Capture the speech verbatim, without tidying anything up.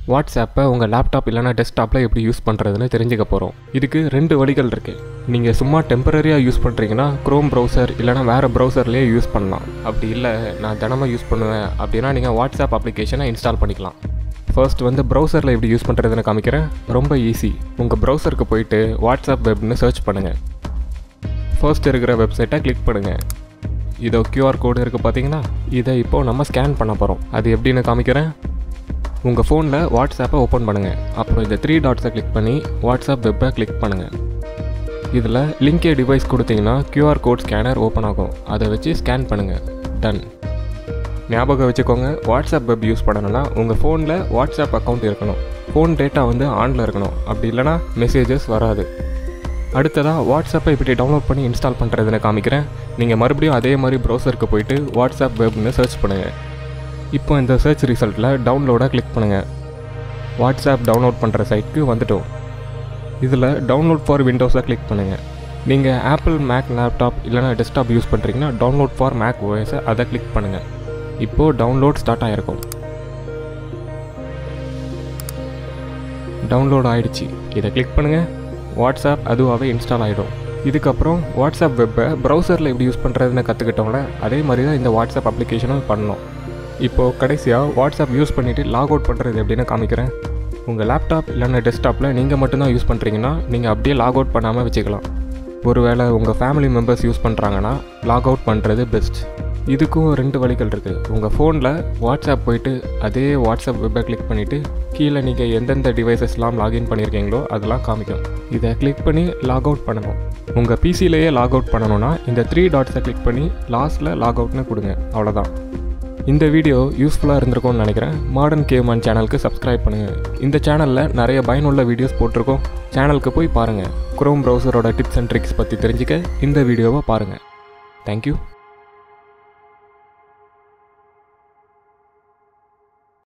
வாட்ஸ்அப்பை உங்கள் லேப்டாப் இல்லைனா டெஸ்க்டாப்பில் எப்படி யூஸ் பண்ணுறதுன்னு தெரிஞ்சுக்க போகிறோம். இதுக்கு ரெண்டு வழிகள் இருக்குது. நீங்கள் சும்மா டெம்பரரியாக யூஸ் பண்ணுறீங்கன்னா க்ரோம் ப்ரௌசர் இல்லைனா வேறு ப்ரௌசர்லேயே யூஸ் பண்ணலாம். அப்படி இல்லை நான் தினமும் யூஸ் பண்ணுவேன் அப்படின்னா நீங்கள் வாட்ஸ்அப் அப்ளிகேஷனை இன்ஸ்டால் பண்ணிக்கலாம். ஃபர்ஸ்ட் வந்து ப்ரௌசரில் எப்படி யூஸ் பண்ணுறதுன்னு காமிக்கிறேன். ரொம்ப ஈஸி. உங்கள் ப்ரௌசருக்கு போயிட்டு வாட்ஸ்அப் வெப்னு சர்ச் பண்ணுங்கள். ஃபர்ஸ்ட் இருக்கிற வெப்சைட்டை கிளிக் பண்ணுங்கள். இதோ கியூஆர் கோடு இருக்குது பார்த்தீங்கன்னா, இதை இப்போது நம்ம ஸ்கேன் பண்ண போகிறோம். அது எப்படின்னு காமிக்கிறேன். உங்கள் ஃபோனில் வாட்ஸ்அப்பை ஓப்பன் பண்ணுங்கள். அப்புறம் இந்த த்ரீ டாட்ஸை கிளிக் பண்ணி வாட்ஸ்அப் வெப்பை கிளிக் பண்ணுங்கள். இதில் லிங்கே டிவைஸ் கொடுத்தீங்கன்னா கியூஆர் கோட் ஸ்கேனர் ஓப்பன் ஆகும். அதை வச்சு ஸ்கேன் பண்ணுங்கள். டன். ஞாபகம் வச்சுக்கோங்க, வாட்ஸ்அப் வெப் யூஸ் பண்ணணும்னா உங்கள் ஃபோனில் வாட்ஸ்அப் அக்கௌண்ட் இருக்கணும். ஃபோன் டேட்டா வந்து ஆனில் இருக்கணும். அப்படி இல்லைனா மெசேஜஸ் வராது. அடுத்ததாக வாட்ஸ்அப்பை இப்படி டவுன்லோட் பண்ணி இன்ஸ்டால் பண்ணுறதுன்னு காமிக்கிறேன். நீங்கள் மறுபடியும் அதே மாதிரி ப்ரௌசருக்கு போயிட்டு வாட்ஸ்அப் வெப்னு சர்ச் பண்ணுங்கள். இப்போ இந்த சர்ச் ரிசல்ட்டில் டவுன்லோடாக கிளிக் பண்ணுங்கள். வாட்ஸ்அப் டவுன்லோட் பண்ணுற சைட்டுக்கு வந்துட்டோம். இதில் டவுன்லோட் ஃபார் விண்டோஸை கிளிக் பண்ணுங்கள். நீங்கள் ஆப்பிள் மேக் லேப்டாப் இல்லைனா டெஸ்க்டாப் யூஸ் பண்ணுறீங்கன்னா டவுன்லோட் ஃபார் மேக் ஓஎஸை அதை கிளிக் பண்ணுங்கள். இப்போது டவுன்லோட் ஸ்டார்ட் ஆகிருக்கும். டவுன்லோட் ஆகிடுச்சு. இதை கிளிக் பண்ணுங்கள். வாட்ஸ்அப் அதுவாகவே இன்ஸ்டால் ஆகிடும். இதுக்கப்புறம் வாட்ஸ்அப் வெப்பை ப்ரௌசரில் எப்படி யூஸ் பண்ணுறதுன்னு கற்றுக்கிட்டோம்ல, அதே மாதிரி தான் இந்த வாட்ஸ்அப் அப்ளிகேஷனும் பண்ணணும். இப்போது கடைசியாக வாட்ஸ்அப் யூஸ் பண்ணிவிட்டு லாக் அவுட் பண்ணுறது எப்படின்னு காமிக்கிறேன். உங்கள் லேப்டாப் இல்லைன்னா டெஸ்க்டாப்பில் நீங்கள் மட்டும்தான் யூஸ் பண்ணுறீங்கன்னா நீங்கள் அப்படியே லாக் அவுட் பண்ணாமல் வச்சுக்கலாம். ஒருவேளை உங்கள் ஃபேமிலி மெம்பர்ஸ் யூஸ் பண்ணுறாங்கன்னா லாக் அவுட் பண்ணுறது பெஸ்ட். இதுக்கும் ரெண்டு வழிகள் இருக்குது. உங்கள் ஃபோனில் வாட்ஸ்அப் போயிட்டு அதே வாட்ஸ்அப் வெப்பை கிளிக் பண்ணிவிட்டு கீழே நீங்கள் எந்தெந்த டிவைசஸ்லாம் லாகின் பண்ணியிருக்கீங்களோ அதெல்லாம் காமிக்கும். இதை கிளிக் பண்ணி லாக் அவுட் பண்ணணும். உங்கள் பிசிலேயே லாக் அவுட் பண்ணணுன்னா இந்த த்ரீ டாட்ஸை கிளிக் பண்ணி லாஸ்ட்டில் லாக் அவுட்னு கொடுங்க. அவ்வளோதான். இந்த வீடியோ யூஸ்ஃபுல்லாக இருந்திருக்கும்னு நினைக்கிறேன். மாடர்ன் கேவ்மேன் சேனலுக்கு சப்ஸ்கிரைப் பண்ணுங்கள். இந்த சேனலில் நிறைய பயனுள்ள வீடியோஸ் போட்டிருக்கோம். சேனலுக்கு போய் பாருங்கள். குரோம் ப்ரௌசரோட டிப்ஸ் அண்ட் ட்ரிக்ஸ் பற்றி தெரிஞ்சுக்க இந்த வீடியோவை பாருங்கள். தேங்க்யூ.